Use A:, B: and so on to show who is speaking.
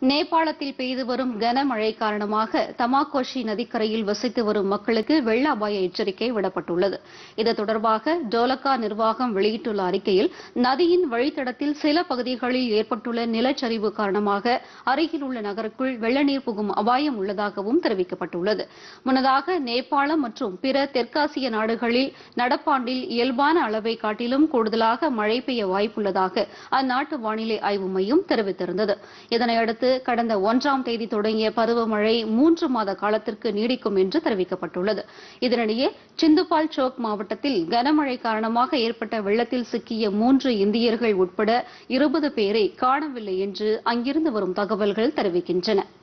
A: நேபாளத்தில் பெய்து வரும் கனமழை காரணமாக தமாகோஷி நதிக்கரையில் வசித்து வரும் மக்களுக்கு வெள்ள அபாய எச்சரிக்கை விடப்பட்டுள்ளது. இது தொடர்பாக டோலக்கா நிர்வாகம் வெளியிட்டுள்ள அறிக்கையில், நதியின் வழித்தடத்தில் சில பகுதிகளில் ஏற்பட்டுள்ள நிலச்சரிவு காரணமாக அருகில் உள்ள நகருக்குள் வெள்ள நீர் புகும் அபாயம் உள்ளதாகவும் தெரிவிக்கப்பட்டுள்ளது. முன்னதாக நேபாளம் மற்றும் பிற தெற்காசிய நாடுகளில் நடப்பாண்டில் இயல்பான அளவை காட்டிலும் கூடுதலாக மழை பெய்ய வாய்ப்புள்ளதாக அந்நாட்டு வானிலை ஆய்வு மையம் தெரிவித்திருந்தது. இதனையடுத்து கடந்த 1ஆம் தேதி தொடங்கிய பருவமழை 3 மாத காலத்திற்கு நீடிக்கும் என்று தெரிவிக்கப்பட்டுள்ளது. இதனிடையே சிந்துபால் சோக் மாவட்டத்தில் கனமழை காரணமாக ஏற்பட்ட வெள்ளத்தில் சிக்கிய 3 இந்தியர்கள் உட்பட 20 பேரை காணவில்லை என்று அங்கிருந்து வரும் தகவல்கள் தெரிவிக்கின்றன.